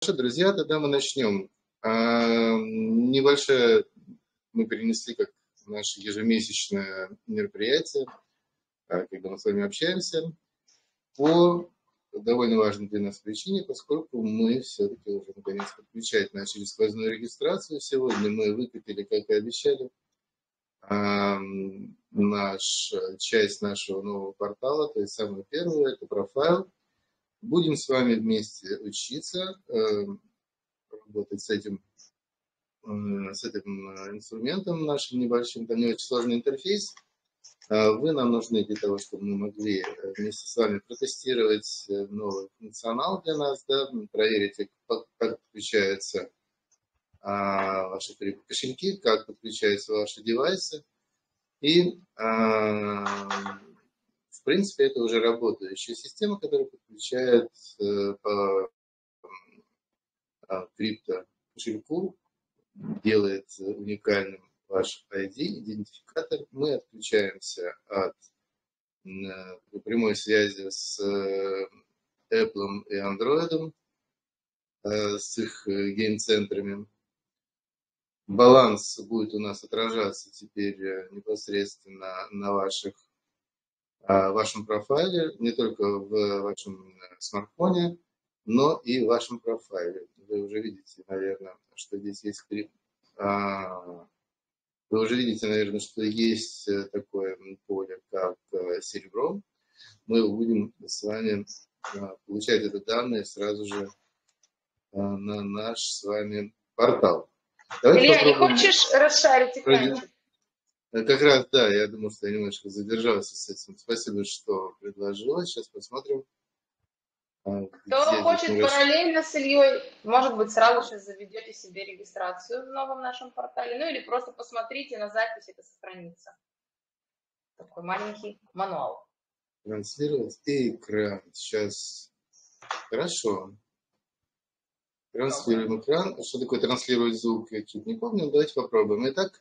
Друзья, тогда мы начнем. Небольшое мы перенесли как наше ежемесячное мероприятие, когда мы с вами общаемся, по довольно важной для нас причине, поскольку мы все-таки уже наконец подключать начали сквозную регистрацию. Сегодня мы выкатили, как и обещали, часть нашего нового портала, то есть самое первое, это профайл. Будем с вами вместе учиться, работать с этим инструментом нашим небольшим. Там не очень сложный интерфейс. Вы нам нужны для того, чтобы мы могли вместе с вами протестировать новый функционал для нас, да, проверить, как подключаются ваши кошельки, как подключаются ваши девайсы. И, в принципе, это уже работающая система, которая подключает по крипто кошельку, делает уникальным ваш ID, идентификатор. Мы отключаемся от прямой связи с Apple и Android, с их гейм-центрами. Баланс будет у нас отражаться теперь непосредственно на вашем профайле, не только в вашем смартфоне, но и в вашем профайле. Вы уже видите, наверное, что здесь есть вы уже видите, наверное, что есть такое поле, как серебро. Мы будем с вами получать это данные сразу же на наш с вами портал. Давайте Илья, попробуем... не хочешь расшарить экранчик? Как раз, да, я думаю, что я немножко задержался с этим. Спасибо, что предложила. Сейчас посмотрим. Кто хочет параллельно с Ильей, может быть, сразу же заведете себе регистрацию в новом нашем портале, ну или просто посмотрите на запись, это сохранится. Такой маленький мануал. Транслировать экран. Сейчас. Хорошо. Транслируем экран. Что такое транслировать звук? Я чуть не помню. Давайте попробуем. Итак,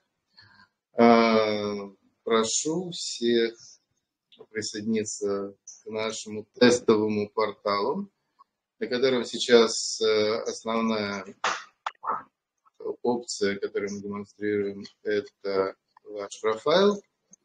прошу всех присоединиться к нашему тестовому порталу, на котором сейчас основная опция, которую мы демонстрируем, это ваш профайл.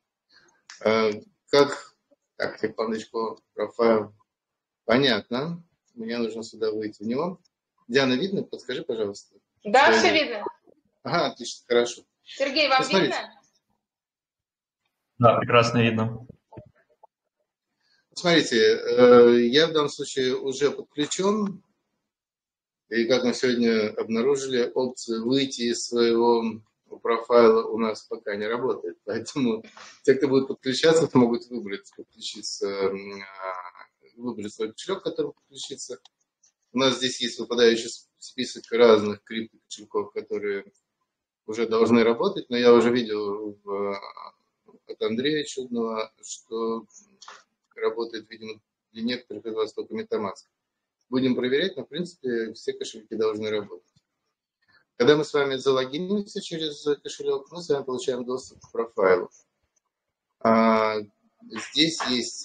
Так, секундочку, профайл. Понятно. Мне нужно сюда выйти в него. Диана, видно? Подскажи, пожалуйста. Да, все видно. Ага, отлично, хорошо. Сергей, вам видно? Да, прекрасно видно. Смотрите, я в данном случае уже подключен, и как мы сегодня обнаружили, опция выйти из своего профайла у нас пока не работает, поэтому те, кто будет подключаться, смогут выбрать свой кошелек, к которому подключиться. У нас здесь есть выпадающий список разных крипто-кошельков, которые уже должны работать, но я уже видел от Андрея Чудного, что работает, видимо, для некоторых из вас только MetaMask. Будем проверять, но, в принципе, все кошельки должны работать. Когда мы с вами залогинимся через кошелек, мы с вами получаем доступ к профайлу. Здесь есть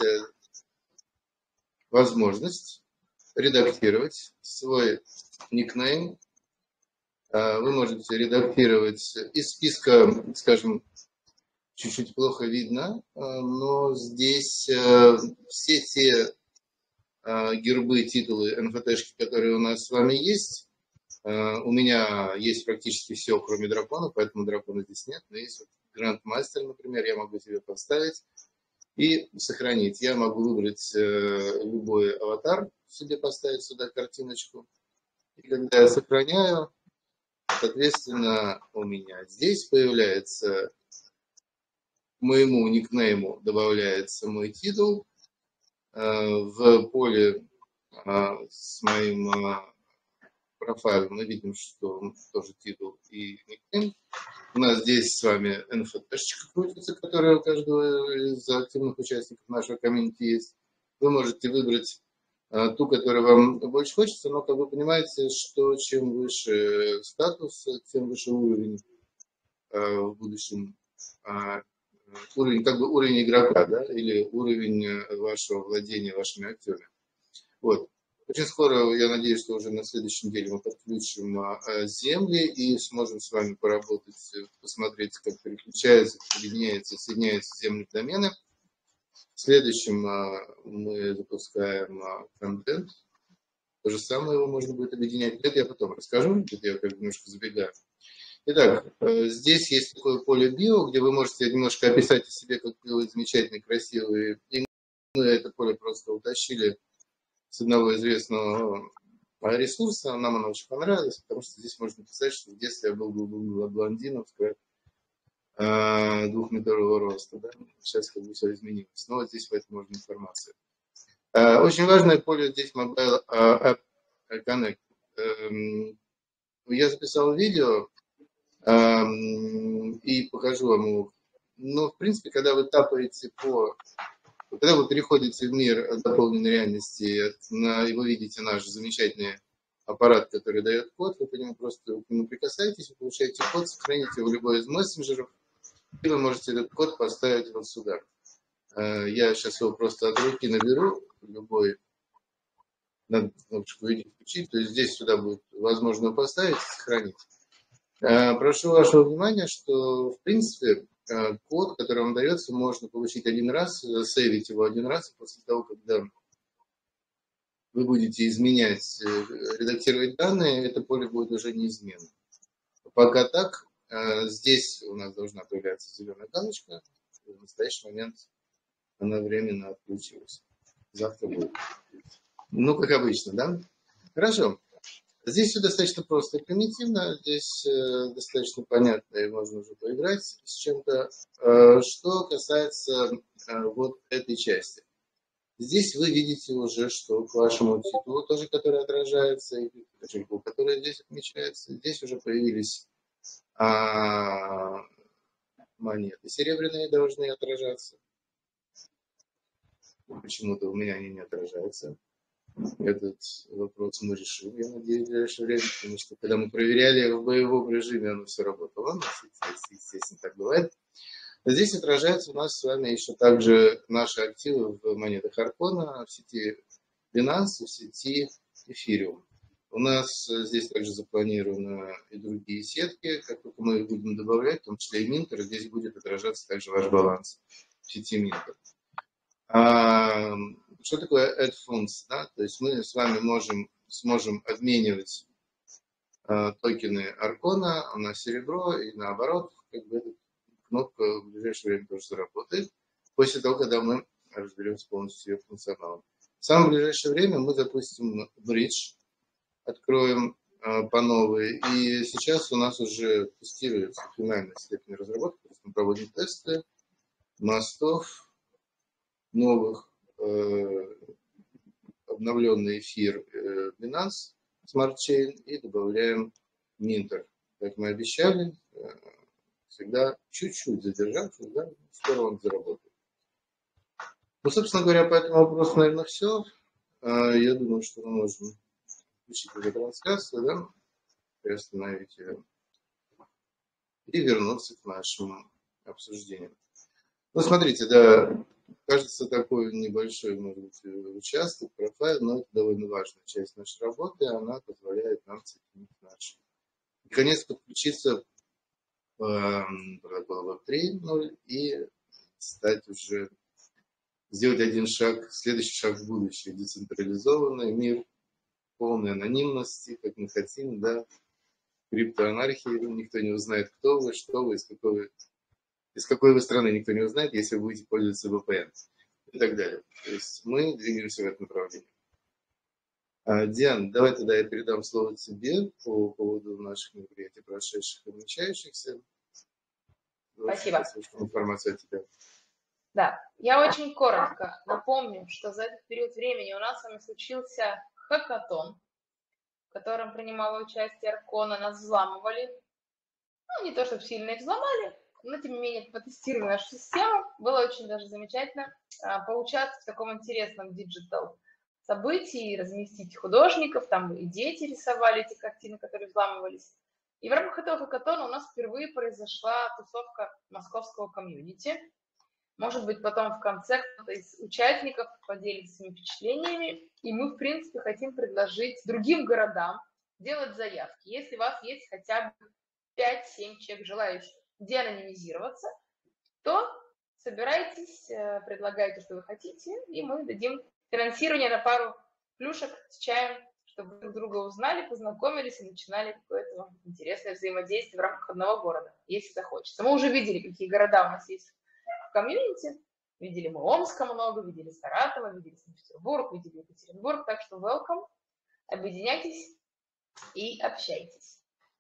возможность редактировать свой никнейм. Вы можете редактировать из списка, скажем, чуть-чуть плохо видно, но здесь все те гербы, титулы, NFT-шки, которые у нас с вами есть. У меня есть практически все, кроме дракона, поэтому дракона здесь нет. Но есть вот Грандмастер, например, я могу себе поставить и сохранить. Я могу выбрать любой аватар, себе поставить сюда картиночку. И когда я сохраняю, соответственно, у меня здесь появляется, к моему никнейму добавляется мой титул. В поле с моим профайлом мы видим, что тоже титул и никнейм. У нас здесь с вами NFT-шечка крутится, которая у каждого из активных участников нашего комьюнити есть. Вы можете выбрать ту, которую вам больше хочется, но, как вы понимаете, что чем выше статус, тем выше уровень в будущем. Уровень, как бы уровень игрока, да, или уровень вашего владения вашими активами. Вот. Очень скоро, я надеюсь, что уже на следующей неделе мы подключим земли и сможем с вами поработать, посмотреть, как переключаются, объединяются, соединяются земли в домены. В следующем мы запускаем контент. То же самое его можно будет объединять. Это я потом расскажу, это я как немножко забегаю. Итак, здесь есть такое поле био, где вы можете немножко описать о себе, как вы замечательный, красивый. И мы это поле просто утащили с одного известного ресурса. Нам оно очень понравилось, потому что здесь можно писать, что в детстве я был блондином, 2-метрового роста. Да? Сейчас как бы все изменилось. Но вот здесь поэтому можно информация. Очень важное поле здесь Mobile App Connect. Я записал видео и покажу вам его. Но, в принципе, когда вы тапаете когда вы переходите в мир дополненной реальности, и вы видите наш замечательный аппарат, который дает код, вы по нему просто к нему прикасаетесь, вы получаете код, сохраните его в любой из мессенджеров, и вы можете этот код поставить вот сюда. Я сейчас его просто от руки наберу, любой, надо кнопочку «Видео» включить, то есть здесь сюда будет возможно поставить и сохранить. Прошу вашего внимания, что, в принципе, код, который вам дается, можно получить один раз, сейвить его один раз, и после того, когда вы будете изменять, редактировать данные, это поле будет уже неизменно. Пока так, здесь у нас должна появляться зеленая галочка, в настоящий момент она временно отключилась. Завтра будет. Ну, как обычно, да? Хорошо. Здесь все достаточно просто и примитивно, здесь достаточно понятно, и можно уже поиграть с чем-то. Что касается вот этой части. Здесь вы видите уже, что к вашему титулу тоже, который отражается, и кошельку, который здесь отмечается, здесь уже появились монеты серебряные должны отражаться. Почему-то у меня они не отражаются. Этот вопрос мы решим, я надеюсь, в ближайшее время, потому что когда мы проверяли в боевом режиме, оно все работало. Естественно, так бывает. Здесь отражаются у нас с вами еще также наши активы в монетах Аркона, в сети Binance, в сети Ethereum. У нас здесь также запланированы и другие сетки, как только мы их будем добавлять, в том числе и Minter, здесь будет отражаться также ваш баланс в сети Minter. Что такое add funds? Да? То есть мы с вами сможем обменивать токены Аркона на серебро и наоборот, как бы эта кнопка в ближайшее время тоже заработает, после того, когда мы разберемся полностью ее функционалом. В самое ближайшее время мы запустим бридж, откроем по новой, и сейчас у нас уже тестируется финальная степень разработки, то есть мы проводим тесты мостов, новых, обновленный эфир Binance Smart Chain и добавляем Minter. Как мы обещали, всегда чуть-чуть задержавшись, да, скоро он заработает. Ну, собственно говоря, по этому вопросу, наверное, все. Я думаю, что мы можем включить эту трансляцию, да, приостановить ее и вернуться к нашему обсуждению. Ну, смотрите, да, кажется, такой небольшой, может быть, участок, профайл, но это довольно важная часть нашей работы, она позволяет нам соединить наши. Наконец, подключиться к протоколу Web 3.0 и стать уже, сделать один шаг, следующий шаг в будущее, децентрализованный мир, полной анонимности, как мы хотим, да, криптоанархии, никто не узнает, кто вы, что вы, из какой вы страны, никто не узнает, если вы будете пользоваться VPN и так далее. То есть мы двигаемся в этом направлении. Диана, давай тогда я передам слово тебе по поводу наших мероприятий, прошедших и намечающихся. Спасибо. Информацию от тебя. Да, я очень коротко напомню, что за этот период времени у нас с вами случился хакатон, в котором принимало участие Аркона, нас взламывали. Ну, не то, чтобы сильно их взломали, но, тем не менее, потестировали нашу систему. Было очень даже замечательно поучаствовать в таком интересном диджитал событии, разместить художников, там и дети рисовали эти картины, которые взламывались. И в рамках этого хакатона у нас впервые произошла тусовка московского комьюнити. Может быть, потом в конце кто-то из участников поделится своими впечатлениями, и мы, в принципе, хотим предложить другим городам делать заявки. Если у вас есть хотя бы 5-7 человек, желающих деанонимизироваться, то собирайтесь, предлагайте, что вы хотите, и мы дадим финансирование на пару плюшек с чаем, чтобы друг друга узнали, познакомились и начинали какое-то интересное взаимодействие в рамках одного города, если захочется. Мы уже видели, какие города у нас есть в комьюнити. Видели мы Омска много, видели Саратова, видели Санкт-Петербург, видели Екатеринбург. Так что welcome, объединяйтесь и общайтесь.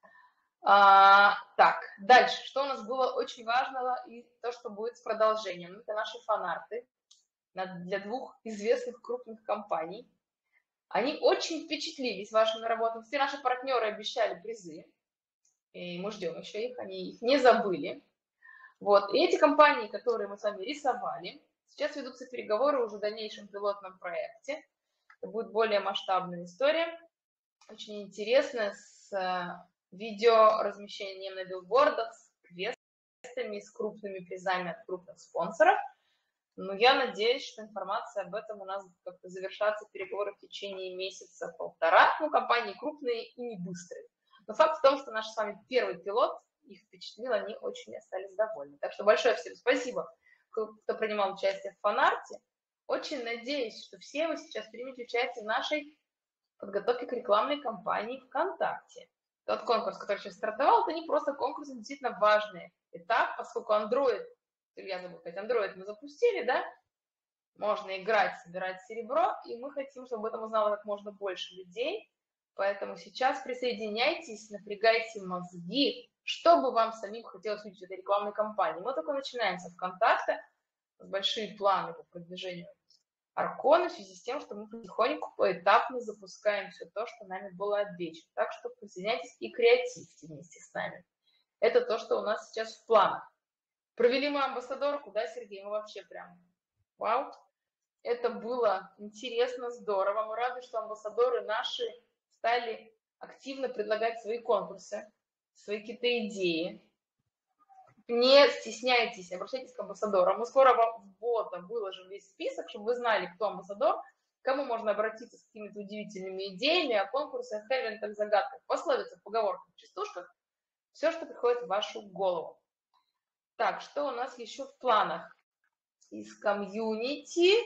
Так, дальше. Что у нас было очень важного и то, что будет с продолжением. Это наши фанарты для двух известных крупных компаний. Они очень впечатлились вашими работами. Все наши партнеры обещали призы. И мы ждем еще их, они их не забыли. Вот. И эти компании, которые мы с вами рисовали, сейчас ведутся переговоры уже в дальнейшем пилотном проекте. Это будет более масштабная история, очень интересная, с видеоразмещением на билбордах, с квестами, с крупными призами от крупных спонсоров. Но я надеюсь, что информация об этом у нас как-то завершатся переговоры в течение месяца-полтора. Ну, компании крупные и не быстрые. Но факт в том, что наш с вами первый пилот их впечатлил, они очень остались довольны. Так что большое всем спасибо, кто принимал участие в фанарте. Очень надеюсь, что все вы сейчас примете участие в нашей подготовке к рекламной кампании ВКонтакте. Тот конкурс, который сейчас стартовал, это не просто конкурс, это действительно важный этап, поскольку Android, я забыла сказать, Android мы запустили, да, можно играть, собирать серебро, и мы хотим, чтобы об этом узнало как можно больше людей, поэтому сейчас присоединяйтесь, напрягайте мозги, что бы вам самим хотелось увидеть в этой рекламной кампании. Мы только начинаем со ВКонтакте, с большие планы по продвижению Аркона в связи с тем, что мы потихоньку, поэтапно запускаем все то, что нами было обещано. Так что присоединяйтесь и креативьте вместе с нами. Это то, что у нас сейчас в планах. Провели мы амбассадорку, да, Сергей? Мы вообще прям вау. Это было интересно, здорово. Мы рады, что амбассадоры наши стали активно предлагать свои конкурсы, свои какие-то идеи. Не стесняйтесь, обращайтесь к амбассадорам. Мы скоро вам в бота выложим весь список, чтобы вы знали, кто амбассадор, к кому можно обратиться с какими-то удивительными идеями о конкурсах, хеллентах, загадках, пословицах, поговорках, частушках. Все, что приходит в вашу голову. Так, что у нас еще в планах? Из комьюнити.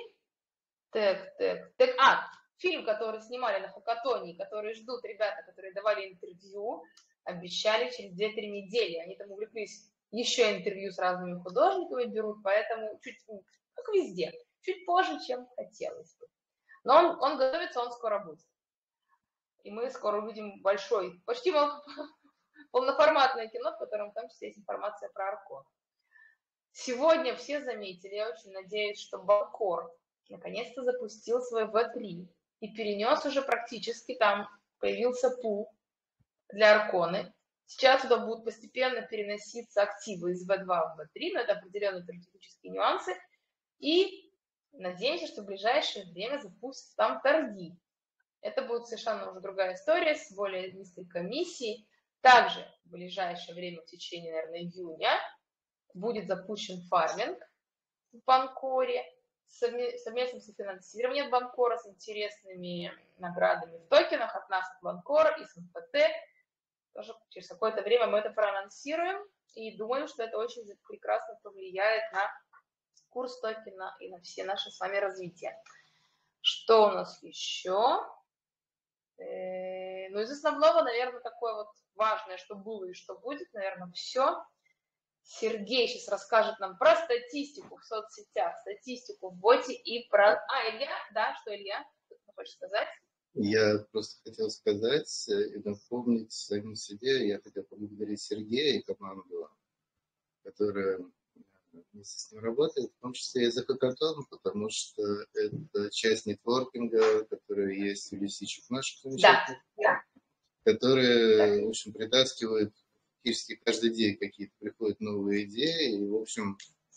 Фильм, который снимали на Хакатоне, который ждут ребята, которые давали интервью, обещали через 2-3 недели. Они там увлеклись, еще интервью с разными художниками берут, поэтому чуть, как везде, чуть позже, чем хотелось бы. Но он готовится, он скоро будет. И мы скоро увидим большой, почти полноформатное кино, в котором в том числе есть информация про Аркон. Сегодня все заметили, я очень надеюсь, что Банкор наконец-то запустил свой V3 и перенес уже практически, там появился пул для Арконы. Сейчас туда будут постепенно переноситься активы из V2 в V3, но это определенные технические нюансы. И надеемся, что в ближайшее время запустят там торги. Это будет совершенно уже другая история с более низкой комиссией. Также в ближайшее время, в течение, наверное, июня, будет запущен фарминг в Банкоре, совместным софинансированием Банкора с интересными наградами в токенах от нас, от Банкора и с МФТ. Тоже через какое-то время мы это проанонсируем и думаю, что это очень прекрасно повлияет на курс токена и на все наши с вами развития. Что у нас еще? Ну, из основного, наверное, такое вот важное, что было и что будет, наверное, все. Сергей сейчас расскажет нам про статистику в соцсетях, статистику в боте и про... Илья? Да, что, Илья? Что ты хочешь сказать? Я просто хотел сказать и напомнить самим себе, я хотел поблагодарить Сергея и команду, которая вместе с ним работает, в том числе и за Хакатон, потому что это часть нетворкинга, которая есть у лисичек наших замечательных, да. Которые, в общем, притаскивают практически каждый день какие-то приходят новые идеи, и, в общем,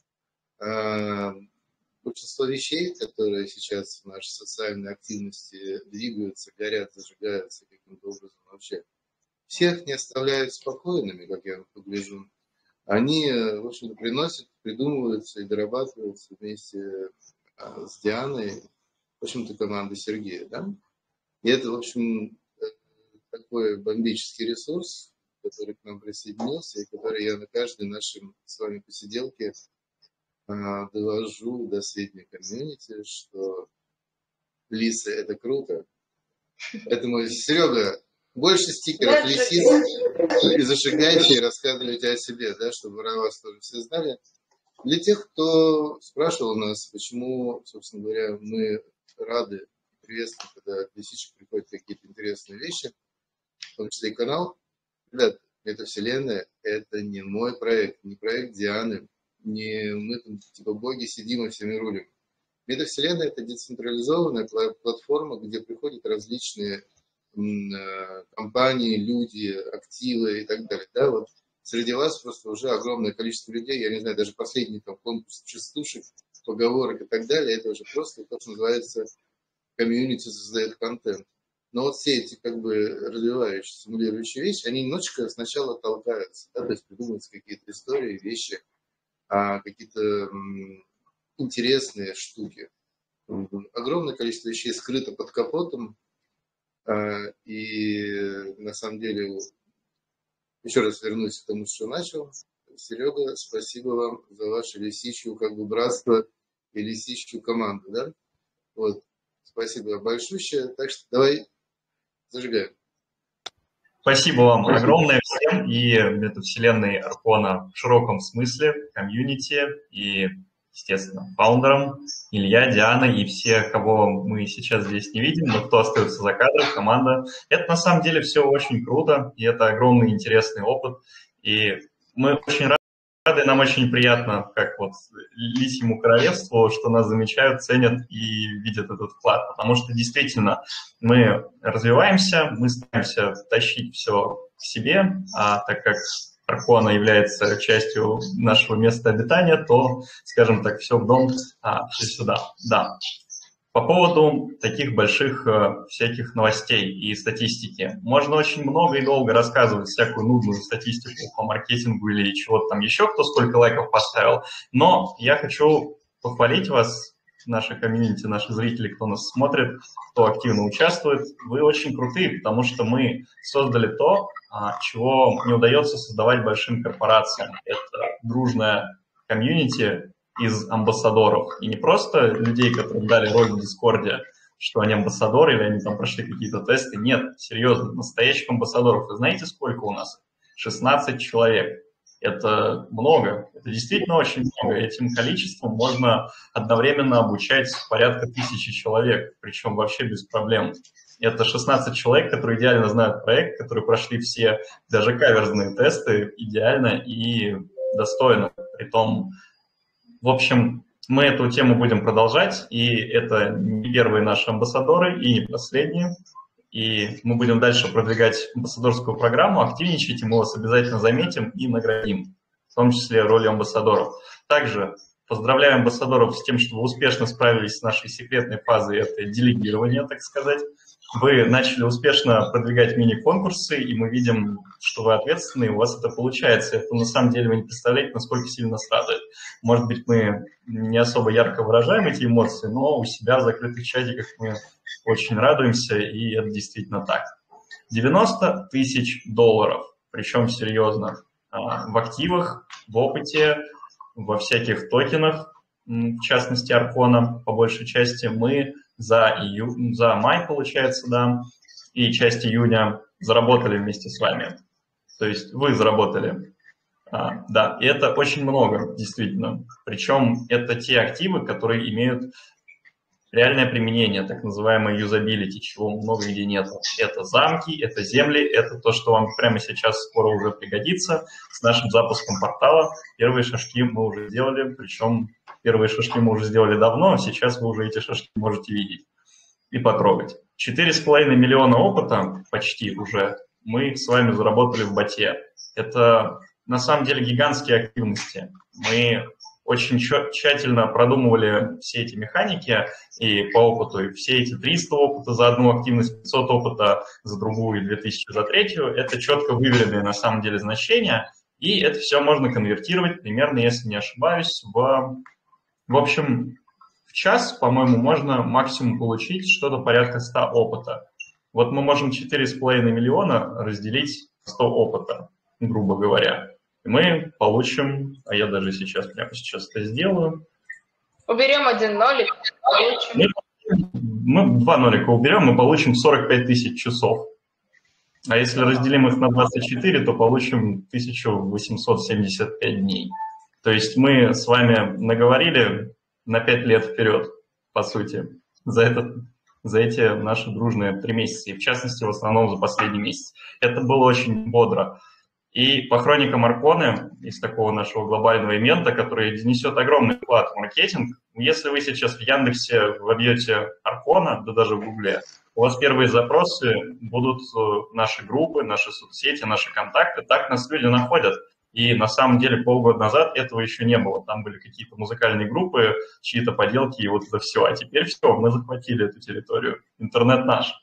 большинство вещей, которые сейчас в нашей социальной активности двигаются, горят, зажигаются каким-то образом вообще, всех не оставляют спокойными, как я погляжу. они, в общем-то, приносят, придумываются и дорабатываются вместе с Дианой, в общем-то, командой Сергея, да? И это, в общем, такой бомбический ресурс, который к нам присоединился, и который я на каждой нашей с вами посиделке довожу до сведения комьюнити, что лисы – это круто. Поэтому, Серега, больше стикеров лисиц и зажигайте, и рассказывайте о себе, да, чтобы про вас тоже все знали. Для тех, кто спрашивал нас, почему, собственно говоря, мы рады, приветствуем, когда от лисичек приходят какие-то интересные вещи, в том числе и канал. Ребят, метавселенная – это не мой проект, не проект Дианы, не мы там типа боги сидим и всеми рулим. Метавселенная – это децентрализованная платформа, где приходят различные компании, люди, активы и так далее. Да, вот среди вас просто уже огромное количество людей, я не знаю, даже последний там конкурс частушек, поговорок и так далее, это уже просто то, что называется комьюнити создает контент. Но вот все эти как бы развивающие, стимулирующие вещи, они немножечко сначала толкаются, да, то есть придумываются какие-то истории, вещи, какие-то интересные штуки. Огромное количество вещей скрыто под капотом, и на самом деле, еще раз вернусь к тому, что начал. Серега, спасибо вам за ваше лисичью как бы братство и лисичью команду, да? Вот, спасибо большое. Так что давай зажигаем. Спасибо вам огромное всем и метавселенной Аркона в широком смысле, комьюнити и, естественно, фаундерам, Илья, Диана и все, кого мы сейчас здесь не видим, но кто остается за кадром, команда. Это на самом деле все очень круто, и это огромный интересный опыт. И мы очень рады, нам очень приятно, как вот лисьему королевству, что нас замечают, ценят и видят этот вклад. Потому что действительно мы развиваемся, мы стараемся тащить все к себе, а так как Аркона является частью нашего места обитания, то, скажем так, все в дом, все сюда. Да. По поводу таких больших всяких новостей и статистики. Можно очень много и долго рассказывать всякую нудную статистику по маркетингу или чего-то там еще, кто сколько лайков поставил. Но я хочу похвалить вас, наши комьюнити, наши зрители, кто нас смотрит, кто активно участвует. Вы очень крутые, потому что мы создали то, чего не удается создавать большим корпорациям. Это дружная комьюнити из амбассадоров. И не просто людей, которым дали роль в Дискорде, что они амбассадоры или они там прошли какие-то тесты. Нет, серьезно, настоящих амбассадоров. Вы знаете, сколько у нас? 16 человек. Это много, это действительно очень много. Этим количеством можно одновременно обучать порядка 1000 человек, причем вообще без проблем. Это 16 человек, которые идеально знают проект, которые прошли все даже каверзные тесты идеально и достойно. Притом, в общем, мы эту тему будем продолжать, и это не первые наши амбассадоры и не последние. И мы будем дальше продвигать амбассадорскую программу, активничать, и мы вас обязательно заметим и наградим, в том числе роли амбассадоров. Также поздравляю амбассадоров с тем, что вы успешно справились с нашей секретной фазой, это делегирование, так сказать. Вы начали успешно продвигать мини-конкурсы, и мы видим, что вы ответственны, и у вас это получается. Это на самом деле вы не представляете, насколько сильно нас радует. Может быть, мы не особо ярко выражаем эти эмоции, но у себя в закрытых чатиках мы очень радуемся, и это действительно так. $90 000, причем серьезно, в активах, в опыте, во всяких токенах, в частности Аркона, по большей части, мы за май, получается, да, и часть июня заработали вместе с вами. То есть вы заработали. Да, и это очень много, действительно. Причем это те активы, которые имеют реальное применение, так называемое юзабилити, чего много где нет. Это замки, это земли, это то, что вам прямо сейчас скоро уже пригодится. С нашим запуском портала первые шажки мы уже сделали, причем первые шажки мы уже сделали давно, а сейчас вы уже эти шажки можете видеть и потрогать. 4,5 миллиона опыта почти уже мы с вами заработали в боте. Это на самом деле гигантские активности. Мы очень тщательно продумывали все эти механики и по опыту, и все эти 300 опыта за одну активность, 500 опыта за другую и 2000 за третью. Это четко выверенные на самом деле значения, И это все можно конвертировать примерно, если не ошибаюсь, в общем, в час, по-моему, можно максимум получить что-то порядка 100 опыта. Вот мы можем 4,5 миллиона разделить 100 опыта, грубо говоря. И мы получим, а я даже прямо сейчас это сделаю. Уберем 1 нолик, получим. Мы 2 нолика уберем, мы получим 45 тысяч часов. А если разделим их на 24, то получим 1875 дней. То есть мы с вами наговорили на 5 лет вперед, по сути, за эти наши дружные 3 месяца, и в частности, в основном за последний месяц. Это было очень бодро. И по хроникам Арконы, из такого нашего глобального ивента, который несет огромный вклад в маркетинг, если вы сейчас в Яндексе вобьете Аркона, да даже в Гугле, у вас первые запросы будут наши группы, наши соцсети, наши контакты. Так нас люди находят. И на самом деле полгода назад этого еще не было. Там были какие-то музыкальные группы, чьи-то поделки и вот это все. А теперь все, мы захватили эту территорию. Интернет наш.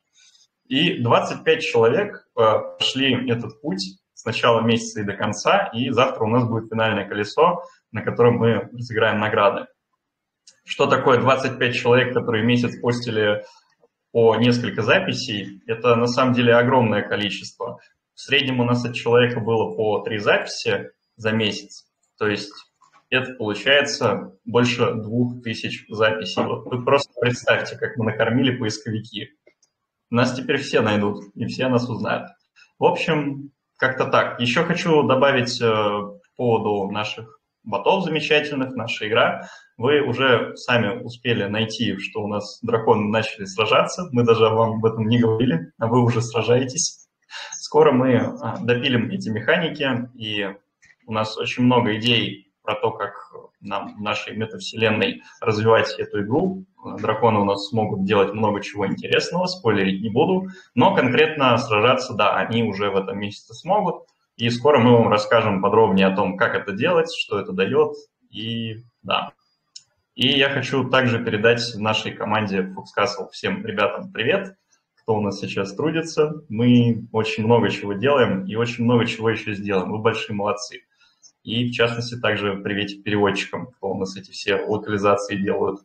И 25 человек прошли этот путь с начала месяца и до конца. И завтра у нас будет финальное колесо, на котором мы разыграем награды. Что такое 25 человек, которые месяц постили по несколько записей? Это на самом деле огромное количество. В среднем у нас от человека было по 3 записи за месяц. То есть это получается больше 2000 записей. Вот вы просто представьте, как мы накормили поисковики. Нас теперь все найдут, и все нас узнают. В общем, как-то так. Еще хочу добавить по поводу наших ботов замечательных, наша игра. Вы уже сами успели найти, что у нас драконы начали сражаться. Мы даже вам об этом не говорили, а вы уже сражаетесь. Скоро мы допилим эти механики, и у нас очень много идей про то, как нам в нашей метавселенной развивать эту игру. Драконы у нас смогут делать много чего интересного, спойлерить не буду, но конкретно сражаться, да, они уже в этом месяце смогут, и скоро мы вам расскажем подробнее о том, как это делать, что это дает, и да. И я хочу также передать нашей команде Foxcastle всем ребятам привет, кто у нас сейчас трудится. Мы очень много чего делаем и очень много чего еще сделаем. Вы большие молодцы. И, в частности, также приветик переводчикам, кто у нас эти все локализации делают.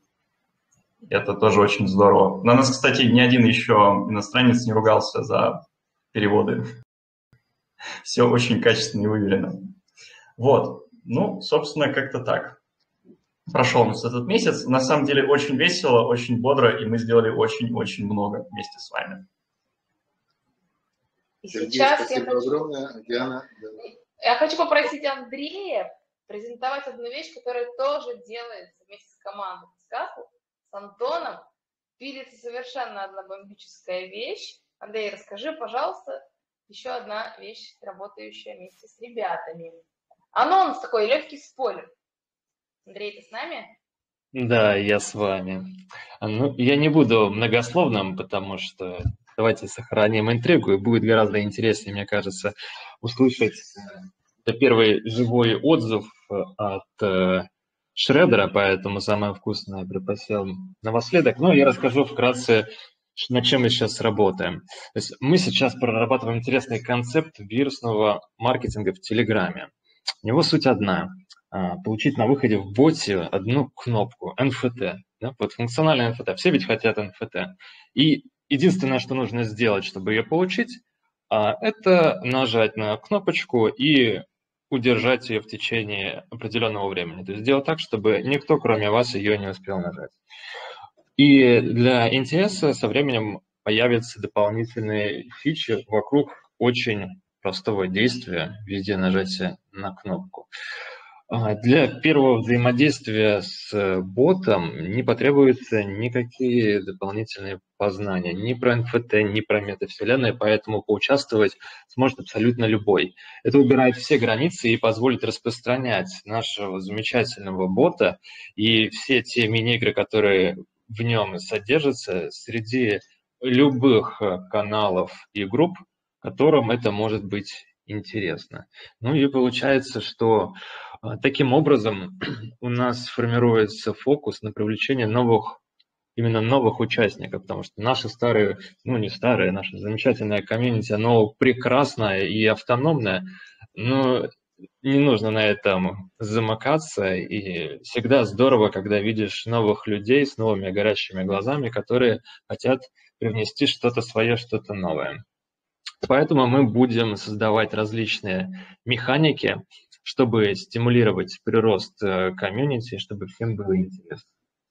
Это тоже очень здорово. На нас, кстати, ни один еще иностранец не ругался за переводы. Все очень качественно и выверено. Вот. Ну, собственно, как-то так. Прошел у нас этот месяц. На самом деле очень весело, очень бодро, и мы сделали очень-очень много вместе с вами. И сейчас я хочу попросить Андрея презентовать одну вещь, которая тоже делается вместе с командой Foxcastle, с Антоном. Пилится совершенно одна бомбическая вещь. Андрей, расскажи, пожалуйста, еще одна вещь, работающая вместе с ребятами. Анонс такой, легкий спойлер. Андрей, ты с нами? Да, я с вами. Ну, я не буду многословным, потому что давайте сохраним интригу, и будет гораздо интереснее, мне кажется, услышать первый живой отзыв от Шредера, поэтому самое вкусное припасел напоследок. Ну, я расскажу вкратце, над чем мы сейчас работаем. То есть мы сейчас прорабатываем интересный концепт вирусного маркетинга в Телеграме. У него суть одна. Получить на выходе в боте одну кнопку NFT. Да? Вот функциональный NFT. Все ведь хотят NFT. И единственное, что нужно сделать, чтобы ее получить, это нажать на кнопочку и удержать ее в течение определенного времени. То есть сделать так, чтобы никто, кроме вас, ее не успел нажать. И для интереса со временем появятся дополнительные фичи вокруг очень простого действия в виде нажатия на кнопку. Для первого взаимодействия с ботом не потребуются никакие дополнительные познания ни про NFT, ни про метавселенную, поэтому поучаствовать сможет абсолютно любой. Это убирает все границы и позволит распространять нашего замечательного бота и все те мини-игры, которые в нем содержатся, среди любых каналов и групп, которым это может быть интересно. Ну и получается, что таким образом у нас формируется фокус на привлечение именно новых участников, потому что наши старые, ну не старые, наше замечательное комьюнити, оно прекрасное и автономное, но не нужно на этом замыкаться, и всегда здорово, когда видишь новых людей с новыми горящими глазами, которые хотят привнести что-то свое, что-то новое. Поэтому мы будем создавать различные механики, чтобы стимулировать прирост комьюнити, чтобы всем было интересно.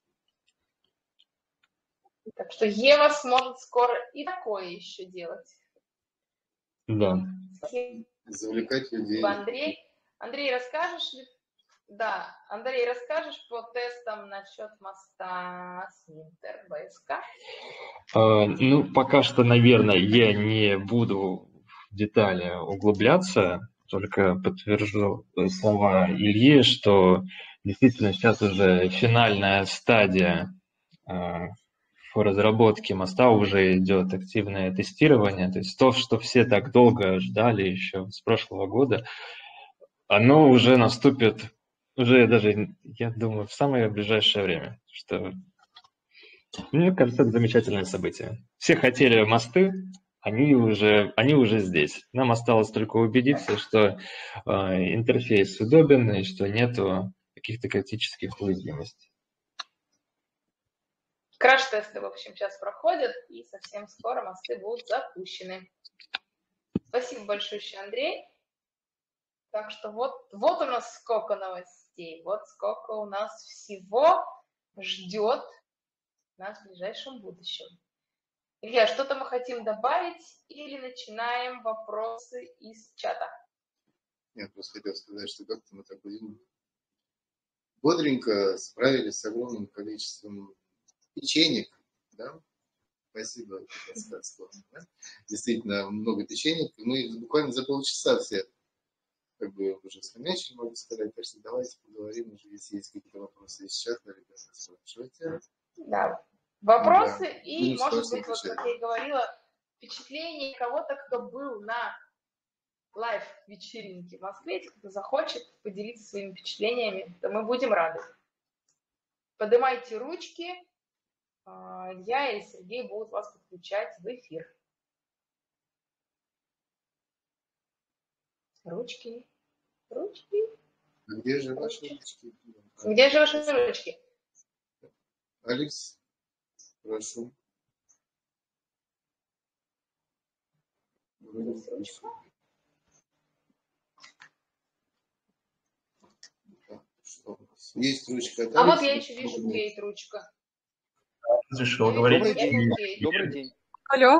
Так что Ева сможет скоро и такое еще делать. Да. Завлекать людей. Андрей, расскажешь ли? Да, Андрей, расскажешь по тестам насчет моста Сминтер БСК? Ну, пока что, наверное, я не буду в детали углубляться, только подтвержу слова Ильи, что действительно сейчас уже финальная стадия по разработке моста, уже идет активное тестирование. То есть то, что все так долго ждали еще с прошлого года, оно уже наступит, уже даже, я думаю, в самое ближайшее время. Что, мне кажется, это замечательное событие. Все хотели мосты, они уже здесь. Нам осталось только убедиться, что интерфейс удобен и что нету каких-то критических уязвимостей. Краш-тесты, в общем, сейчас проходят, и совсем скоро мосты будут запущены. Спасибо большое, Андрей. Так что вот у нас сколько новостей, вот сколько у нас всего ждет нас в ближайшем будущем. Илья, что-то мы хотим добавить или начинаем вопросы из чата? Я просто хотел сказать, что как-то мы так будем бодренько справились с огромным количеством печенек, да? Спасибо, да? Действительно много печенек. Мы буквально за полчаса все как бы уже схомячили, могу сказать. Так что давайте поговорим, уже если есть какие-то вопросы из чата, ребята, спрашивайте. Да, вопросы, да. И, будем может быть, вот, как я и говорила, впечатление кого-то, кто был на лайв-вечеринке в Москве, если кто захочет поделиться своими впечатлениями, то мы будем рады. Поднимайте ручки, я и Сергей будут вас подключать в эфир. Ручки. Где же ваши ручки? Где же ваши ручки? Алекс, прошу. Есть ручка. А вот я еще вижу Кейт ручка. Разрешил говорить. Добрый день. Алло.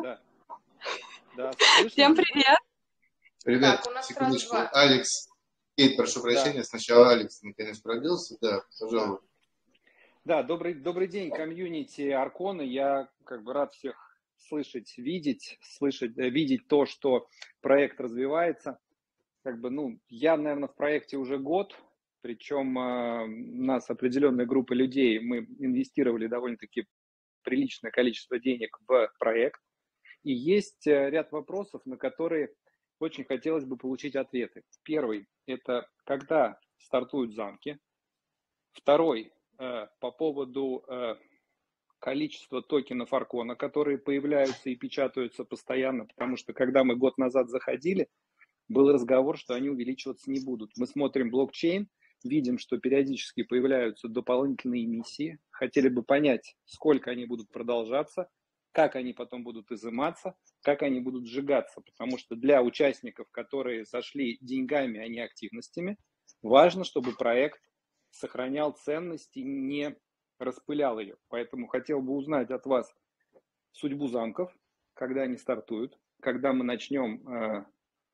Да, всем привет. Ребят, так, у нас секундочку. Алекс, Кейт, прошу прощения. Да. Сначала Алекс наконец пробился. Да, пожалуйста. Да, добрый день, комьюнити Аркона. Я как бы рад всех слышать, видеть то, что проект развивается. Как бы, я, наверное, в проекте уже год, причем у нас определенная группа людей, мы инвестировали довольно-таки приличное количество денег в проект. И есть ряд вопросов, на которые очень хотелось бы получить ответы. Первый – это когда стартуют замки. Второй – по поводу количества токенов Аркона, которые появляются и печатаются постоянно, потому что когда мы год назад заходили, был разговор, что они увеличиваться не будут. Мы смотрим блокчейн, видим, что периодически появляются дополнительные эмиссии. Хотели бы понять, сколько они будут продолжаться, как они потом будут изыматься, как они будут сжигаться. Потому что для участников, которые сошли деньгами, а не активностями, важно, чтобы проект сохранял ценность и не распылял ее. Поэтому хотел бы узнать от вас судьбу замков, когда они стартуют, когда мы начнем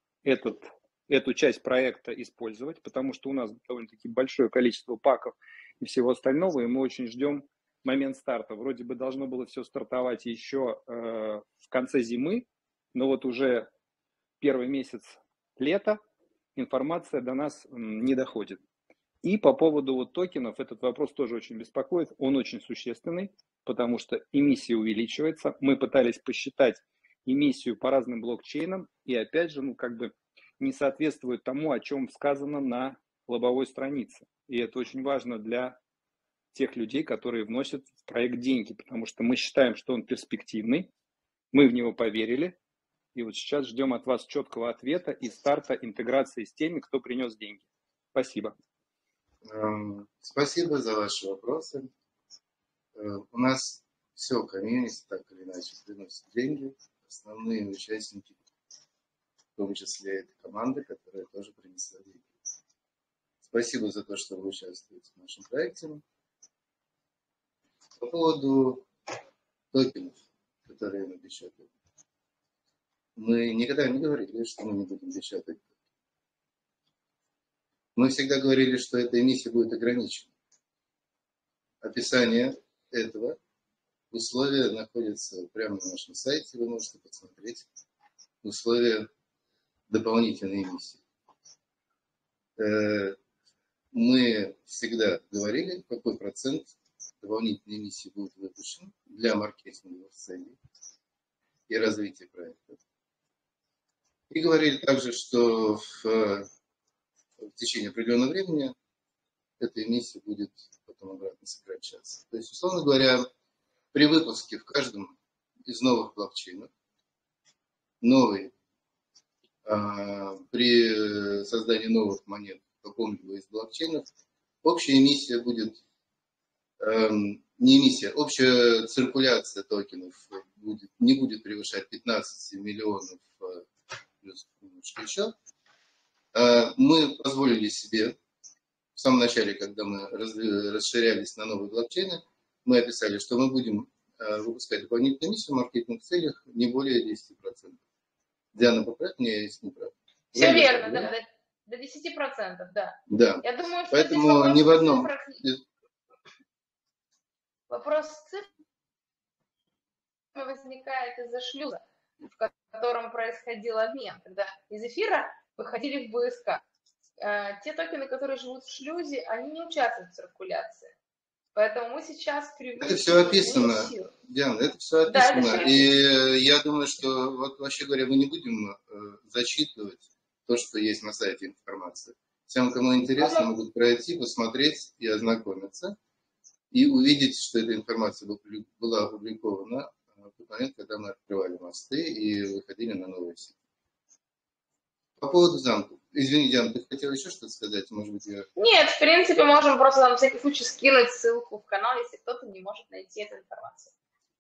эту часть проекта использовать, потому что у нас довольно-таки большое количество паков и всего остального, и мы очень ждем момент старта. Вроде бы должно было все стартовать еще в конце зимы, но вот уже первый месяц лета информация до нас не доходит. И по поводу вот токенов, этот вопрос тоже очень беспокоит, он очень существенный, потому что эмиссия увеличивается. Мы пытались посчитать эмиссию по разным блокчейнам, и опять же, не соответствует тому, о чем сказано на лобовой странице. И это очень важно для тех людей, которые вносят в проект деньги, потому что мы считаем, что он перспективный, мы в него поверили, И вот сейчас ждем от вас четкого ответа и старта интеграции с теми, кто принес деньги. Спасибо. Спасибо за ваши вопросы. У нас все комьюнити так или иначе приносит деньги. Основные участники, в том числе это команда, которая тоже принесла деньги. Спасибо за то, что вы участвуете в нашем проекте. По поводу токенов, которые мы печатаем. Мы никогда не говорили, что мы не будем печатать. Мы всегда говорили, что эта эмиссия будет ограничена. Описание этого условия находится прямо на нашем сайте. Вы можете посмотреть условия дополнительной эмиссии. Мы всегда говорили, какой процент дополнительной эмиссии будет выпущен для маркетинговых целей и развития проекта. И говорили также, что в течение определенного времени эта эмиссия будет потом обратно сокращаться. То есть, условно говоря, при выпуске в каждом из новых блокчейнов, при создании новых монет в каком-либо из блокчейнов, общая эмиссия будет, общая циркуляция токенов не будет превышать 15 миллионов плюс немножко еще. Мы позволили себе в самом начале, когда мы расширялись на новые блокчейны, мы описали, что мы будем выпускать дополнительную эмиссию в маркетинговых целях не более 10%. Диана, поправь меня, если не прав. Все верно, да, до 10%, да. Да. Я думаю, что поэтому ни в одном... Вопрос цифр возникает из-за шлюза, в котором происходил обмен, когда из эфира выходили в БСК. Те токены, которые живут в шлюзе, они не участвуют в циркуляции. Поэтому мы сейчас привыкли... Это все описано, Диана, это все описано. Да, и я думаю, что, вот, вообще говоря, мы не будем зачитывать то, что есть на сайте информации. Всем, кому интересно, могут пройти, посмотреть и ознакомиться, и увидеть, что эта информация была опубликована в тот момент, когда мы открывали мосты и выходили на новые сети. По поводу замков. Извини, Диана, ты хотела еще что-то сказать? Может быть, я... Нет, в принципе, можем просто на всякий случай скинуть ссылку в канал, если кто-то не может найти эту информацию.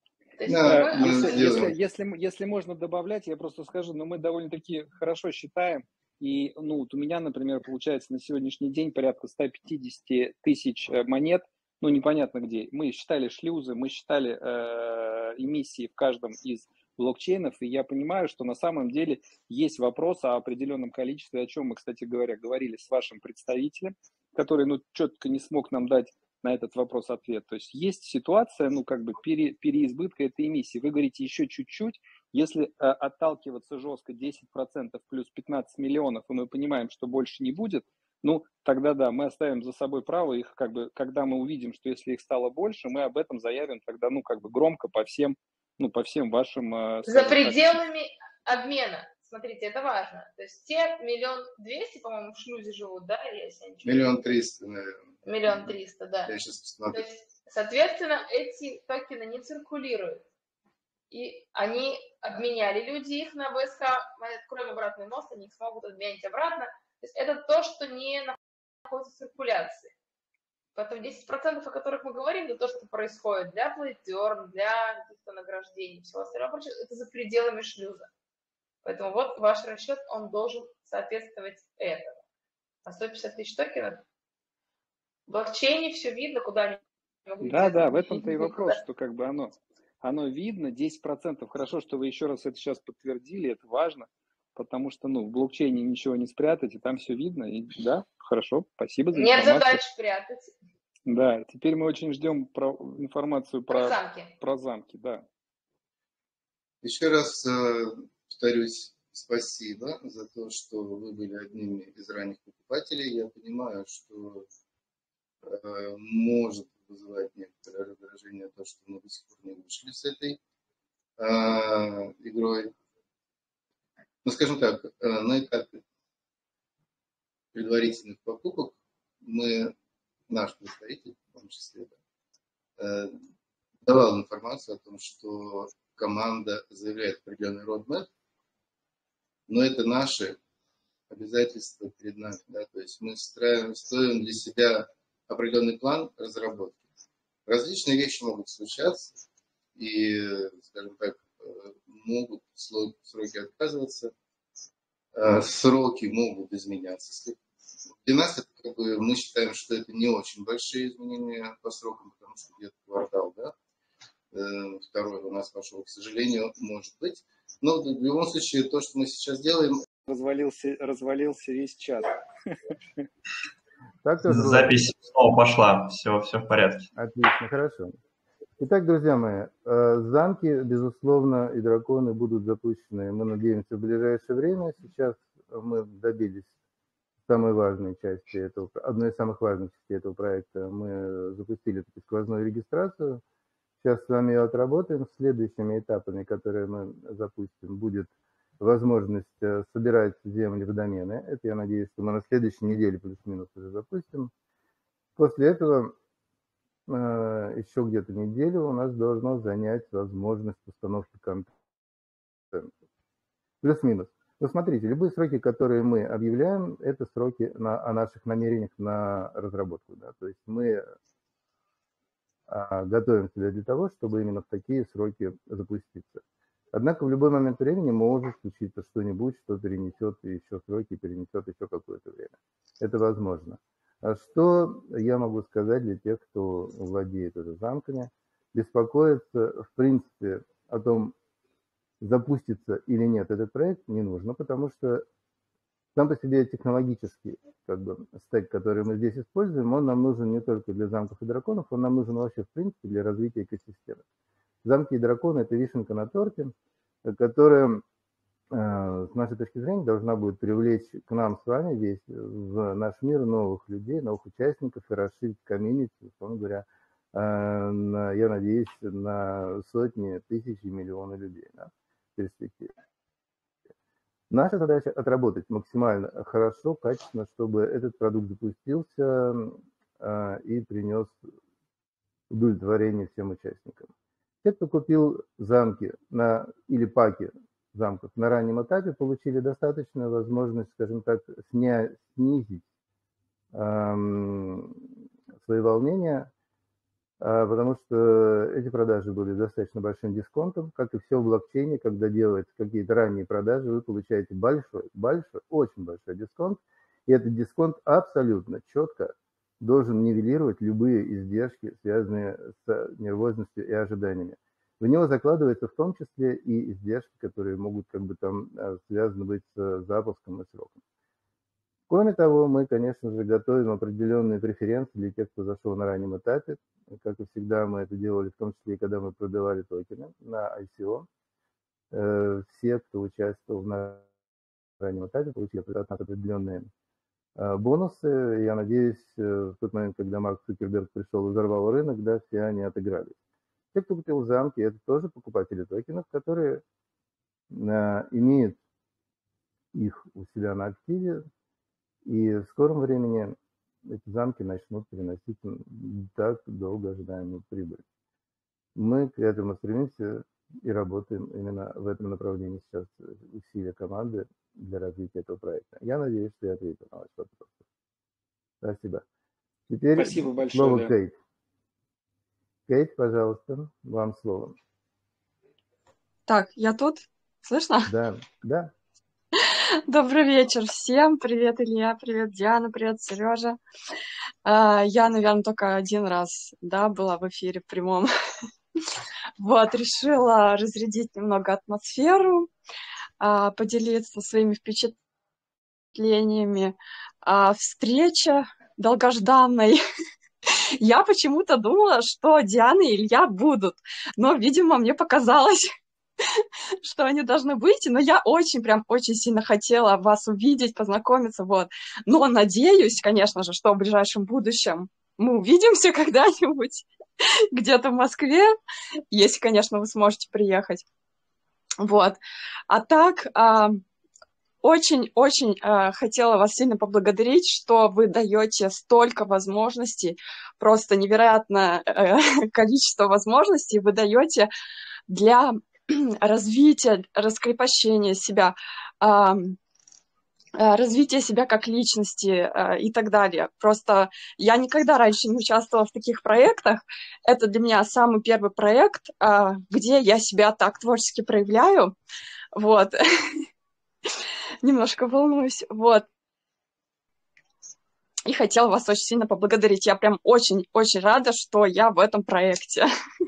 Если можно добавлять, я просто скажу, но мы довольно-таки хорошо считаем. И вот у меня, например, получается на сегодняшний день порядка 150 тысяч монет, непонятно где. Мы считали шлюзы, мы считали эмиссии в каждом из блокчейнов, и я понимаю, что на самом деле есть вопрос о определенном количестве, о чем мы, кстати говоря, говорили с вашим представителем, который, четко не смог нам дать на этот вопрос ответ. То есть есть ситуация, переизбытка этой эмиссии. Вы говорите еще чуть-чуть, если отталкиваться жестко 10% плюс 15 миллионов, и мы понимаем, что больше не будет, тогда да, мы оставим за собой право их, когда мы увидим, что если их стало больше, мы об этом заявим тогда, громко по всем вашим... За пределами обмена. Смотрите, это важно. То есть те 1 200 000, по-моему, в шлюзе живут, да? Если 1 300 000, наверное. 1 300 000, да. Я сейчас посмотрю. То есть, соответственно, эти токены не циркулируют. И они обменяли люди их на БСК. Мы откроем обратный мост, они их смогут обменять обратно. То есть это то, что не находится в циркуляции. Поэтому 10%, о которых мы говорим, это то, что происходит для плейтерн, для каких-то награждений, всего остального, это за пределами шлюза. Поэтому вот ваш расчет, он должен соответствовать этому. А 150 тысяч токенов в блокчейне все видно, куда они могут... Да, в этом-то и вопрос, что оно видно, 10%. Хорошо, что вы еще раз это сейчас подтвердили, это важно, потому что в блокчейне ничего не спрятать, и там все видно. И, да, хорошо, спасибо за информацию. Нет задач спрятать. Да, теперь мы очень ждем информацию про замки, да. Еще раз повторюсь, спасибо за то, что вы были одними из ранних покупателей. Я понимаю, что может вызывать некоторое раздражение то, что мы до сих пор не вышли с этой игрой. Но, скажем так, на этапе предварительных покупок наш представитель, в том числе, давал информацию о том, что команда заявляет определенный roadmap, но это наши обязательства перед нами. Да? То есть мы строим для себя определенный план разработки. Различные вещи могут случаться, и, скажем так, могут сроки отказываться, сроки могут изменяться. Для нас это, как бы, мы считаем, что это не очень большие изменения по срокам, потому что где-то квартал, да, второй у нас пошел, к сожалению, может быть. Но в любом случае то, что мы сейчас делаем... Развалился весь чат. Запись снова пошла, все в порядке. Отлично, хорошо. Итак, друзья мои, замки, безусловно, и драконы будут запущены, мы надеемся, в ближайшее время. Сейчас мы добились самой важной части этого, одной из самых важных частей этого проекта. Мы запустили эту сквозную регистрацию. Сейчас с вами ее отработаем. Следующими этапами, которые мы запустим, будет возможность собирать земли в домены. Это, я надеюсь, что мы на следующей неделе плюс-минус уже запустим. После этого еще где-то неделю у нас должно занять возможность установки контента. Плюс-минус. Но смотрите, любые сроки, которые мы объявляем, это сроки о наших намерениях на разработку. Да? То есть мы готовим себя для того, чтобы именно в такие сроки запуститься. Однако в любой момент времени может случиться что-нибудь, что перенесет еще сроки, перенесет еще какое-то время. Это возможно. А что я могу сказать для тех, кто владеет уже замками? Беспокоиться, в принципе, о том, запустится или нет этот проект, не нужно, потому что сам по себе технологический стек, который мы здесь используем, он нам нужен не только для замков и драконов, он нам нужен вообще, в принципе, для развития экосистемы. Замки и драконы – это вишенка на торте, которая, с нашей точки зрения, должна будет привлечь к нам с вами весь в наш мир новых людей, новых участников и расширить комьюнити, условно говоря, я надеюсь, на сотни, тысячи, миллионы людей, да, в перспективе. Наша задача отработать максимально хорошо, качественно, чтобы этот продукт запустился и принес удовлетворение всем участникам. Те, кто купил замки или паки замков на раннем этапе, получили достаточную возможность, скажем так, снизить свои волнения, потому что эти продажи были достаточно большим дисконтом. Как и все в блокчейне, когда делаются какие-то ранние продажи, вы получаете большой, очень большой дисконт, и этот дисконт абсолютно четко должен нивелировать любые издержки, связанные с нервозностью и ожиданиями. В него закладывается в том числе и издержки, которые могут связаны быть с запуском и сроком. Кроме того, мы, конечно же, готовим определенные преференции для тех, кто зашел на раннем этапе. Как и всегда, мы это делали, в том числе и когда мы продавали токены на ICO. Все, кто участвовал на раннем этапе, получили от нас определенные бонусы. Я надеюсь, в тот момент, когда Марк Цукерберг пришел и взорвал рынок, да, все они отыгрались. Те, кто купил замки, это тоже покупатели токенов, которые имеют их у себя на активе, и в скором времени эти замки начнут приносить так долго ожидаемую прибыль. Мы к этому стремимся и работаем именно в этом направлении сейчас, усилия команды для развития этого проекта. Я надеюсь, что я ответил на ваш вопрос. Спасибо. Теперь Спасибо большое, слово да. Кейт. Кейт, пожалуйста, вам слово. Так, я тут? Слышно? Да. Добрый вечер всем. Привет, Илья, привет, Диана, привет, Сережа. Я, наверное, только один раз, была в эфире прямом. Вот, решила разрядить немного атмосферу, поделиться своими впечатлениями. Встреча долгожданной. Я почему-то думала, что Диана и Илья будут, но, видимо, мне показалось, что они должны быть, но я очень сильно хотела вас увидеть, познакомиться, вот. Но надеюсь, конечно же, что в ближайшем будущем мы увидимся когда-нибудь где-то в Москве, если, конечно, вы сможете приехать. Вот. А так, очень хотела вас сильно поблагодарить, что вы даете столько возможностей, просто невероятное количество возможностей вы даете для развития, раскрепощения себя. развитие себя как личности и так далее. Просто я никогда раньше не участвовала в таких проектах. Это для меня самый первый проект, где я себя так творчески проявляю. Вот. Немножко волнуюсь. Вот. И хотела вас очень сильно поблагодарить. Я прям очень-очень рада, что я в этом проекте.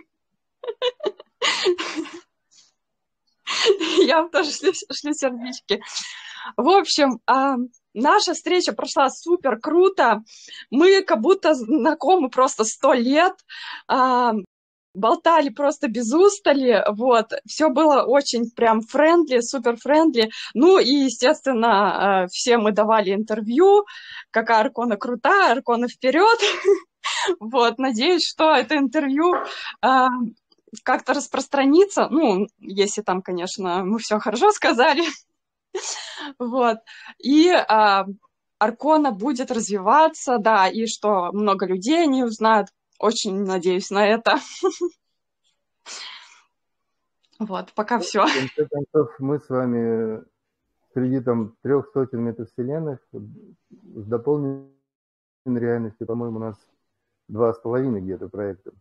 Я вам тоже шлю сердечки. В общем, наша встреча прошла супер круто. Мы как будто знакомы просто 100 лет. Болтали просто без устали. Вот. Все было очень прям френдли, супер френдли. Ну и, естественно, все мы давали интервью. Какая Аркона крутая, Аркона вперед. Вот. Надеюсь, что это интервью как-то распространится. Ну, если там, конечно, мы все хорошо сказали. Вот. И Аркона будет развиваться, да, и что много людей не узнают. Очень надеюсь на это. Вот, пока все. В конце концов, мы с вами среди там 300 метавселенных с дополненной реальностью, по-моему, у нас 2,5 где-то проекта.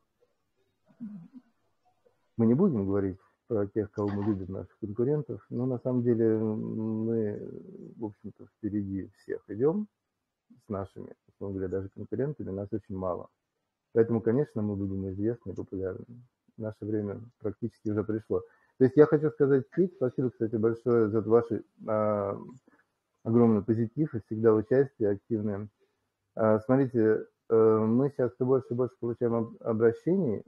Мы не будем говорить про тех, кого мы любим, наших конкурентов, но на самом деле мы, в общем-то, впереди всех идем с нашими, условно говоря, даже конкурентами, нас очень мало. Поэтому, конечно, мы будем известны и популярны. Наше время практически уже пришло. То есть я хочу сказать, Кит, спасибо, кстати, большое за ваш огромный позитив и всегда участие активное. Смотрите, мы сейчас все больше и больше получаем обращений,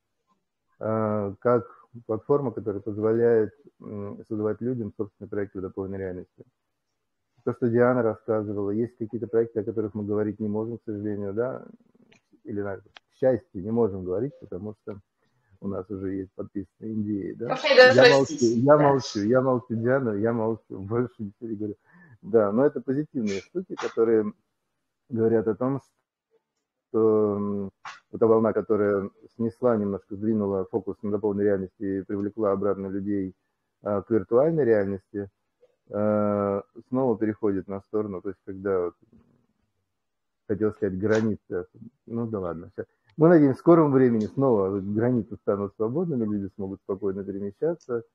как платформа, которая позволяет создавать людям собственные проекты в дополненной реальности. То, что Диана рассказывала, есть какие-то проекты, о которых мы говорить не можем, к сожалению, да, или, к счастью, не можем говорить, потому что у нас уже есть подписанные NDA, да. Я молчу, Диана, я молчу, больше ничего не говорю. Да, но это позитивные штуки, которые говорят о том, что эта волна, которая снесла, немножко сдвинула фокус на дополненной реальности и привлекла обратно людей к виртуальной реальности, снова переходит на сторону, то есть когда, хотел сказать, границы, ну да ладно, сейчас. Мы надеемся, в скором времени снова границы станут свободными, люди смогут спокойно перемещаться.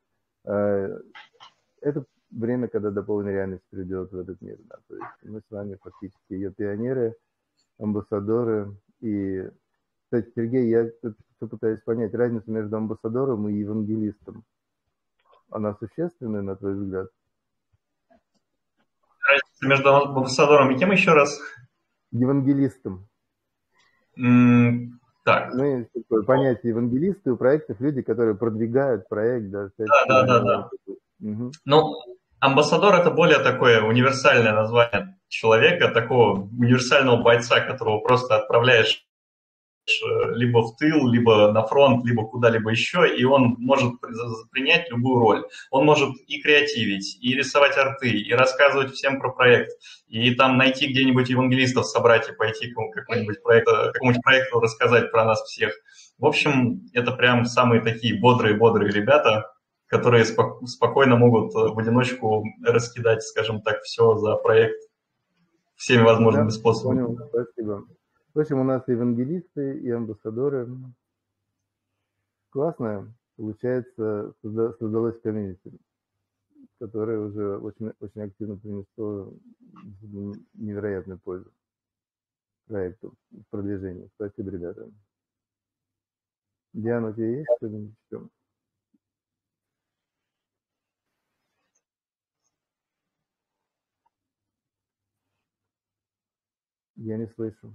Это время, когда дополненная реальность придет в этот мир, да, то есть мы с вами фактически ее пионеры, амбассадоры. И, кстати, Сергей, я пытаюсь понять разницу между амбассадором и евангелистом. Она существенная, на твой взгляд? Разница между амбассадором и кем еще раз? Евангелистом. Так. Ну, есть такое понятие евангелисты у проектов, люди, которые продвигают проект. Да. Угу. Ну, амбассадор – это более такое универсальное название человека, такого универсального бойца, которого просто отправляешь либо в тыл, либо на фронт, либо куда-либо еще, и он может принять любую роль. Он может и креативить, и рисовать арты, и рассказывать всем про проект, и там найти где-нибудь евангелистов, собрать и пойти к какому-нибудь проекту рассказать про нас всех. В общем, это прям самые такие бодрые ребята, которые спокойно могут в одиночку раскидать, скажем так, все за проект всеми возможными способами. Понял, спасибо. В общем, у нас и евангелисты, и амбассадоры. Классно, получается, создалось комьюнити, которое уже очень, очень активно принесло невероятную пользу проекту в продвижении. Спасибо, ребята. Диана, у тебя есть что-нибудь еще? Я не слышу.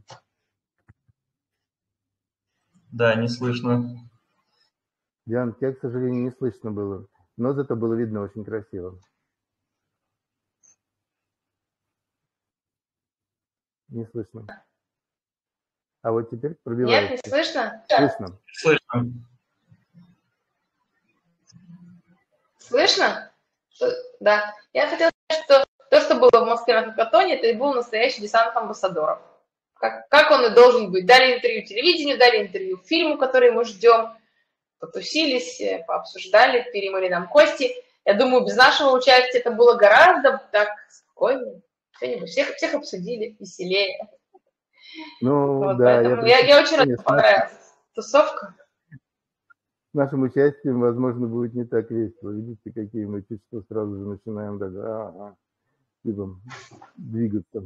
Да, не слышно. Диан, тебя, к сожалению, не слышно было, но зато было видно очень красиво. Не слышно. А вот теперь пробивается. Нет, не слышно? Слышно. Слышно. Слышно? Да. Я хотела сказать, что то, что было в Москве на хакатоне, это и был настоящий десант амбассадоров. Как он и должен быть. Дали интервью телевидению, дали интервью фильму, который мы ждем. Потусились, пообсуждали, перемыли нам кости. Я думаю, без нашего участия это было гораздо так спокойнее. Всех обсудили, веселее. Ну, Вот, да, поэтому я очень рада, конечно, понравилась тусовка. с нашим участием, возможно, будет не так весело. Видите, какие мы чуть что сразу же начинаем так, типа, двигаться.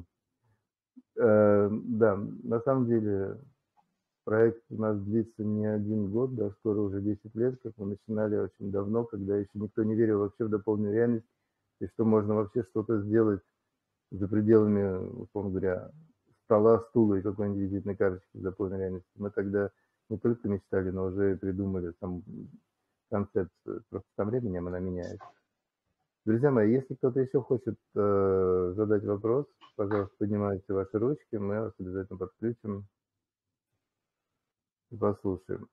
Да, на самом деле проект у нас длится не 1 год, да, скоро уже 10 лет, как мы начинали очень давно, когда еще никто не верил вообще в дополненную реальность, и что можно вообще что-то сделать за пределами, условно говоря, стола, стула и какой-нибудь визитной карточки в дополненной реальности. Мы тогда не только мечтали, но уже придумали сам концепцию. Просто со временем она меняется. Друзья мои, если кто-то еще хочет задать вопрос, пожалуйста, поднимайте ваши ручки, мы вас обязательно подключим и послушаем.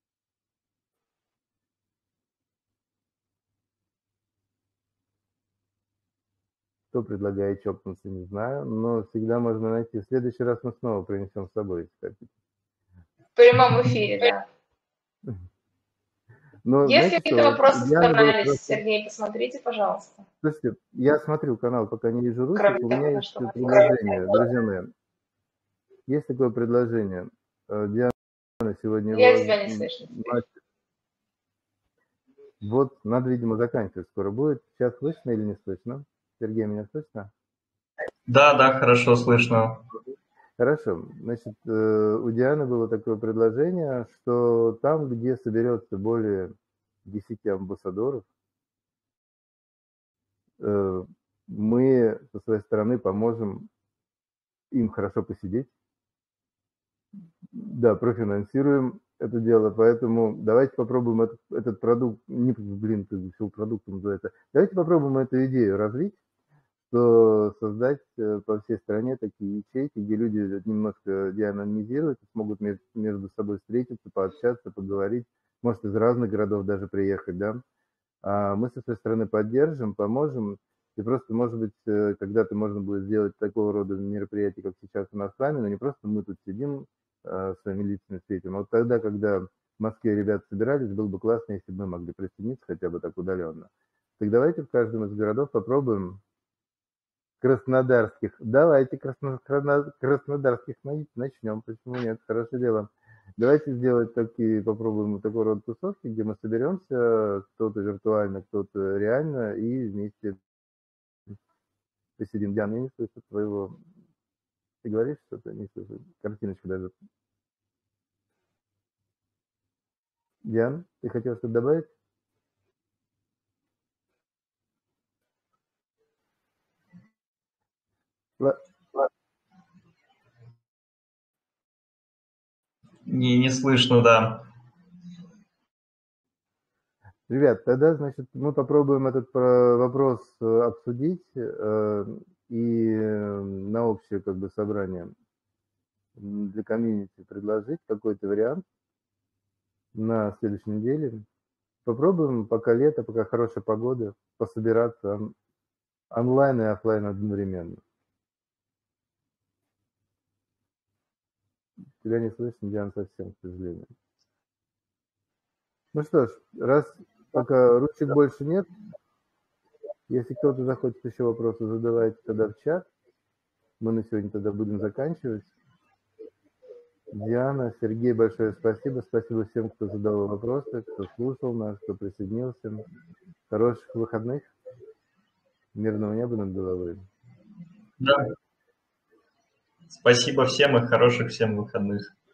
Кто предлагает чокнуться, не знаю, но всегда можно найти. В следующий раз мы снова принесем с собой, если хотите. В прямом эфире, да. Но, если знаете, какие-то вопросы вспоминались, просто... Сергей, посмотрите, пожалуйста. Слушайте, я смотрю канал, пока не вижу ручек. Кроме У того, меня на есть что предложение, друзья мои. Есть такое предложение. Диана сегодня... Я тебя не слышу. Вот, надо, видимо, заканчивать скоро будет. Сейчас слышно или не слышно? Сергей, меня слышно? Да, хорошо слышно. Хорошо. Значит, у Дианы было такое предложение, что там, где соберется более 10 амбассадоров, мы со своей стороны поможем им хорошо посидеть. Да, профинансируем это дело, поэтому давайте попробуем этот продукт, продукт называется. Давайте попробуем эту идею развить, что создать по всей стране такие ячейки, где люди немножко деанонимизируются, смогут между собой встретиться, пообщаться, поговорить, может из разных городов даже приехать, да. А мы со своей стороны поддержим, поможем, и просто, может быть, когда-то можно будет сделать такого рода мероприятия, как сейчас у нас с вами, но не просто мы тут сидим, своими лицами встретим. А вот тогда, когда в Москве ребята собирались, было бы классно, если бы мы могли присоединиться хотя бы так удаленно. Так давайте в каждом из городов попробуем краснодарских. Давайте краснодарских начнем. Почему нет? Хорошее дело. Давайте сделать попробуем такой род тусовки, где мы соберемся, кто-то виртуально, кто-то реально, и вместе посидим. Диана, я не слышу твоего... Ты говоришь что-то? Не слышу. Картиночку даже. Диана, ты хотел что-то добавить? Не слышно, да. Ребят, тогда, значит, мы попробуем этот вопрос обсудить и на общее собрание для комьюнити предложить какой-то вариант на следующей неделе. Попробуем, пока лето, пока хорошая погода, пособираться онлайн и офлайн одновременно. Тебя не слышно, Диана, совсем, к сожалению. Ну что ж, раз пока ручек больше нет, если кто-то захочет еще вопросы, задавайте тогда в чат. Мы на сегодня тогда будем заканчивать. Диана, Сергей, большое спасибо. Спасибо всем, кто задал вопросы, кто слушал нас, кто присоединился. Хороших выходных. Мирного неба над головой. Да. Спасибо всем и хороших всем выходных.